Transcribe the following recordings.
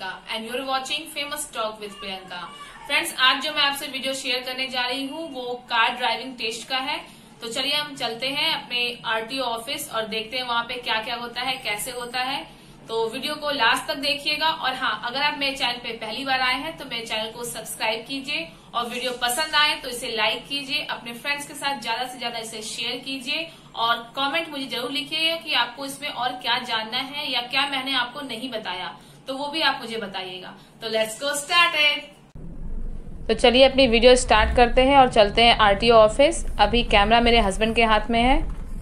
Priyanka and you're watching famous talk with Priyanka. Friends, आज जो मैं आपसे वीडियो शेयर करने जा रही हूँ वो कार ड्राइविंग टेस्ट का है। तो चलिए हम चलते हैं अपने आरटीओ ऑफिस और देखते हैं वहाँ पे क्या क्या होता है, कैसे होता है। तो वीडियो को लास्ट तक देखिएगा। और हाँ, अगर आप मेरे चैनल पे पहली बार आए हैं तो मेरे चैनल को सब्सक्राइब कीजिए और वीडियो पसंद आए तो इसे लाइक कीजिए, अपने फ्रेंड्स के साथ ज्यादा से ज्यादा इसे शेयर कीजिए और कमेंट मुझे जरूर लिखिएगा कि आपको इसमें और क्या जानना है या क्या मैंने आपको नहीं बताया, तो वो भी आप मुझे बताइएगा। तो लेट्स गो स्टार्टेड। तो चलिए अपनी वीडियो स्टार्ट करते हैं और चलते हैं आरटीओ ऑफिस। अभी कैमरा मेरे हस्बैंड के हाथ में है।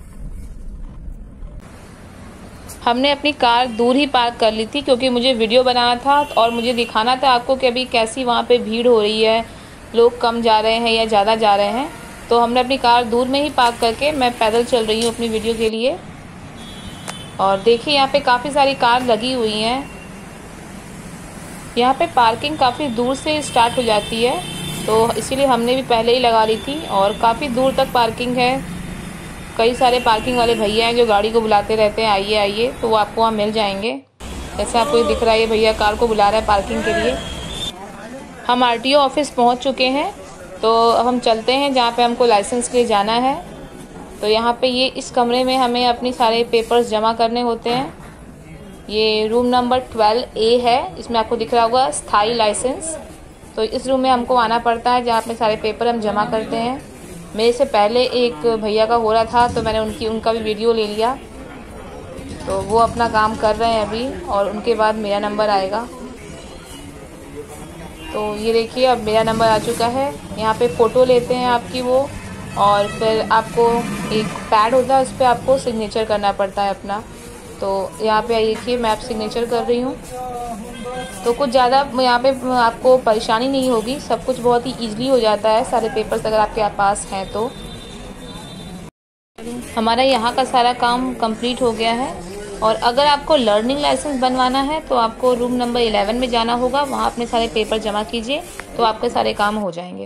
हमने अपनी कार दूर ही पार्क कर ली थी क्योंकि मुझे वीडियो बनाना था और मुझे दिखाना था आपको कि अभी कैसी वहाँ पे भीड़ हो रही है, लोग कम जा रहे हैं या ज़्यादा जा रहे हैं। तो हमने अपनी कार दूर में ही पार्क करके मैं पैदल चल रही हूँ अपनी वीडियो के लिए। और देखिए यहाँ पे काफ़ी सारी कार लगी हुई हैं। यहाँ पे पार्किंग काफ़ी दूर से स्टार्ट हो जाती है, तो इसीलिए हमने भी पहले ही लगा ली थी और काफ़ी दूर तक पार्किंग है। कई सारे पार्किंग वाले भैया हैं जो गाड़ी को बुलाते रहते हैं, आइए आइए, तो वो आपको वहाँ मिल जाएंगे। जैसे आपको ये दिख रहा है, ये भैया कार को बुला रहा है पार्किंग के लिए। हम आरटीओ ऑफिस पहुँच चुके हैं, तो हम चलते हैं जहाँ पे हमको लाइसेंस के लिए जाना है। तो यहाँ पे ये इस कमरे में हमें अपनी सारे पेपर्स जमा करने होते हैं। ये रूम नंबर 12A है, इसमें आपको दिख रहा होगा स्थाई लाइसेंस। तो इस रूम में हमको आना पड़ता है जहाँ पे सारे पेपर हम जमा करते हैं। मेरे से पहले एक भैया का हो रहा था तो मैंने उनका भी वीडियो ले लिया। तो वो अपना काम कर रहे हैं अभी और उनके बाद मेरा नंबर आएगा। तो ये देखिए अब मेरा नंबर आ चुका है। यहाँ पे फ़ोटो लेते हैं आपकी वो, और फिर आपको एक पैड होता है, उस पर आपको सिग्नेचर करना पड़ता है अपना। तो यहाँ पे देखिए मैं आप सिग्नेचर कर रही हूँ। तो कुछ ज़्यादा यहाँ पे आपको परेशानी नहीं होगी, सब कुछ बहुत ही ईजिली हो जाता है, सारे पेपर्स अगर आपके पास हैं तो। हमारा यहाँ का सारा काम कंप्लीट हो गया है। और अगर आपको लर्निंग लाइसेंस बनवाना है तो आपको रूम नंबर 11 में जाना होगा, वहाँ अपने सारे पेपर जमा कीजिए तो आपके सारे काम हो जाएंगे।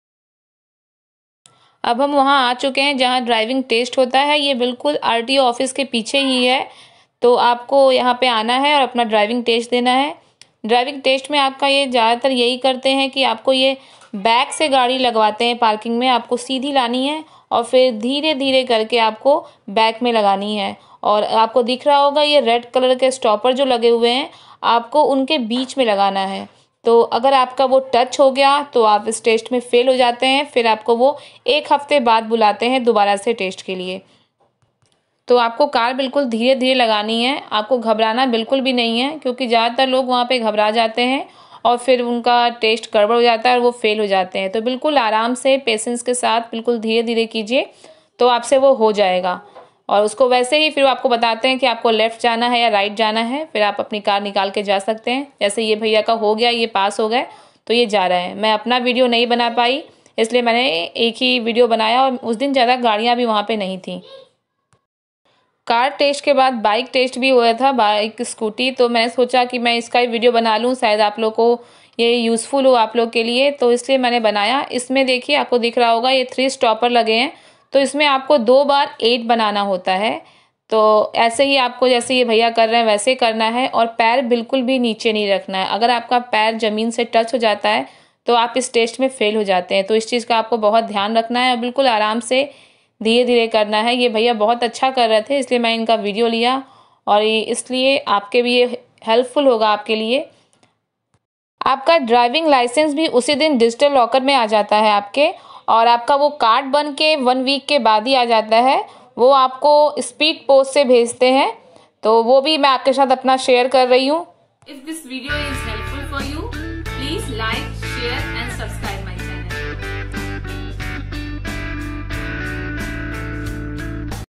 अब हम वहाँ आ चुके हैं जहाँ ड्राइविंग टेस्ट होता है। ये बिल्कुल आरटीओ ऑफिस के पीछे ही है। तो आपको यहाँ पे आना है और अपना ड्राइविंग टेस्ट देना है। ड्राइविंग टेस्ट में आपका ये ज़्यादातर यही करते हैं कि आपको ये बैक से गाड़ी लगवाते हैं पार्किंग में, आपको सीधी लानी है और फिर धीरे धीरे करके आपको बैक में लगानी है। और आपको दिख रहा होगा ये रेड कलर के स्टॉपर जो लगे हुए हैं, आपको उनके बीच में लगाना है। तो अगर आपका वो टच हो गया तो आप इस टेस्ट में फ़ेल हो जाते हैं। फिर आपको वो 1 हफ्ते बाद बुलाते हैं दोबारा से टेस्ट के लिए। तो आपको कार बिल्कुल धीरे धीरे लगानी है, आपको घबराना बिल्कुल भी नहीं है, क्योंकि ज़्यादातर लोग वहाँ पे घबरा जाते हैं और फिर उनका टेस्ट गड़बड़ हो जाता है और वो फेल हो जाते हैं। तो बिल्कुल आराम से पेशेंस के साथ बिल्कुल धीरे धीरे कीजिए तो आपसे वो हो जाएगा। और उसको वैसे ही फिर आपको बताते हैं कि आपको लेफ़्ट जाना है या राइट जाना है, फिर आप अपनी कार निकाल के जा सकते हैं। जैसे ये भैया का हो गया, ये पास हो गए तो ये जा रहे हैं। मैं अपना वीडियो नहीं बना पाई, इसलिए मैंने एक ही वीडियो बनाया और उस दिन ज़्यादा गाड़ियाँ भी वहाँ पर नहीं थी। कार टेस्ट के बाद बाइक टेस्ट भी हुआ था, बाइक स्कूटी। तो मैंने सोचा कि मैं इसका ही वीडियो बना लूँ, शायद आप लोग को ये यूज़फुल हो आप लोग के लिए, तो इसलिए मैंने बनाया। इसमें देखिए आपको दिख रहा होगा ये 3 स्टॉपर लगे हैं। तो इसमें आपको 2 बार 8 बनाना होता है। तो ऐसे ही आपको जैसे ये भैया कर रहे हैं वैसे करना है और पैर बिल्कुल भी नीचे नहीं रखना है। अगर आपका पैर ज़मीन से टच हो जाता है तो आप इस टेस्ट में फ़ेल हो जाते हैं। तो इस चीज़ का आपको बहुत ध्यान रखना है और बिल्कुल आराम से धीरे धीरे करना है। ये भैया बहुत अच्छा कर रहे थे इसलिए मैं इनका वीडियो लिया और इसलिए आपके भी ये हेल्पफुल होगा आपके लिए। आपका ड्राइविंग लाइसेंस भी उसी दिन डिजिटल लॉकर में आ जाता है आपके, और आपका वो कार्ड बन के 1 वीक के बाद ही आ जाता है। वो आपको स्पीड पोस्ट से भेजते हैं, तो वो भी मैं आपके साथ अपना शेयर कर रही हूँ। If this video is helpful for you, please like, share and subscribe.